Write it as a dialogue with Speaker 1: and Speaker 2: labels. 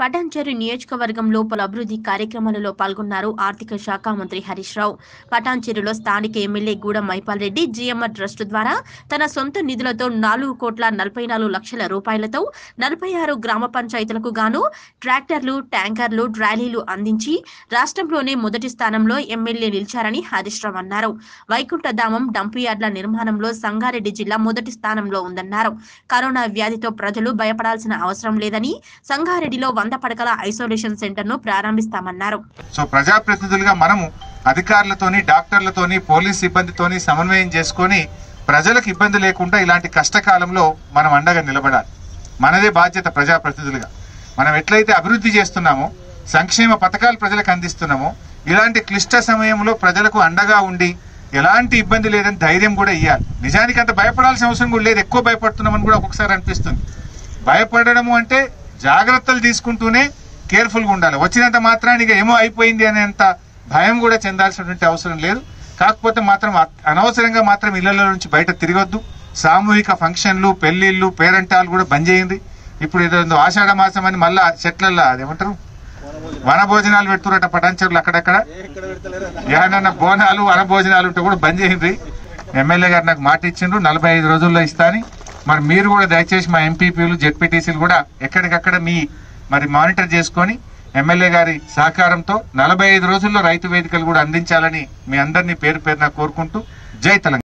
Speaker 1: పటాన్చెరు నియోజకవర్గంలో పలు అభివృద్ధి కార్యక్రమాలలో పాల్గొన్నారు ఆర్థిక శాఖ మంత్రి హరీష్ రావు. పటాన్చెరులో స్థానిక ఎమ్మెల్యే గూడెం మైపాల్ రెడ్డి జీఎంఆర్ ట్రస్ట్ ద్వారా తన సొంత నిధులతో 4,44,00,000 రూపాయలతో 46 గ్రామ పంచాయతీలకు గాను ట్రాక్టర్లు, ట్యాంకర్లు, ట్రాలీలు అందించి రాష్ట్రంలోనే మొదటి స్థానంలో ఎమ్మెల్యే నిలిచారని హరీష్ రావు అన్నారు. వైకుంఠధామం డంపు యార్డ్ల నిర్మాణంలో సంగారెడ్డి జిల్లా మొదటి స్థానంలో ఉందన్నారు. కరోనా వ్యాధితో ప్రజలు భయపడాల్సిన అవసరం లేదని సంగారెడ్డిలో 100 పడకల ఐసోలేషన్ సెంటర్ ను ప్రారంభిస్తామన్నారు.
Speaker 2: సో ప్రజాప్రతినిధులుగా మనము అధికారులతోని, డాక్టర్లతోని, పోలీస్ సిబ్బందితోని సమన్వయం చేసుకొని ప్రజలకు ఇబ్బంది లేకుండా ఇలాంటి కష్టకాలంలో మనం అండగా నిలబడాలి. మనదే బాధ్యత. ప్రజాప్రతినిధులుగా మనం ఎట్లయితే అభివృద్ధి చేస్తున్నామో, సంక్షేమ పథకాలు ప్రజలకు అందిస్తున్నామో, ఇలాంటి క్లిష్ట సమయంలో ప్రజలకు అండగా ఉండి ఎలాంటి ఇబ్బంది లేదని ధైర్యం కూడా ఇవ్వాలి. నిజానికి అంత భయపడాల్సిన అవసరం కూడా లేదు. ఎక్కువ భయపడుతున్నామని కూడా ఒక్కొక్కసారి అనిపిస్తుంది. భయపడము అంటే జాగ్రత్తలు తీసుకుంటూనే కేర్ఫుల్గా ఉండాలి. వచ్చినంత మాత్రానికి ఏమో అయిపోయింది అనేంత భయం కూడా చెందాల్సినటువంటి అవసరం లేదు. కాకపోతే మాత్రం అనవసరంగా మాత్రం ఇళ్లలో నుంచి బయట తిరగొద్దు. సామూహిక ఫంక్షన్లు, పెళ్లిళ్ళు, పేరంటాలు కూడా బంద్ చేయండి. ఇప్పుడు ఏదో ఆషాఢ మాసం అని మళ్ళా చెట్లల్లో అదేమంటారు వనభోజనాలు పెడుతున్నట్ట పటాన్చెరులు అక్కడక్కడ ఏమన్నా బోనాలు, వనభోజనాలు ఉంటే కూడా బంద్ చేయండి. ఎమ్మెల్యే గారు నాకు మాట ఇచ్చిండ్రు 45 రోజుల్లో ఇస్తాని. మరి మీరు కూడా దయచేసి మా ఎంపీపీలు, జెడ్పీటీసీలు కూడా ఎక్కడికక్కడ మరి మానిటర్ చేసుకొని ఎమ్మెల్యే గారి సహకారంతో 45 రోజుల్లో రైతు వేదికలు కూడా అందించాలని మీ అందరినీ పేరు పేరున కోరుకుంటూ జై తెలంగాణ.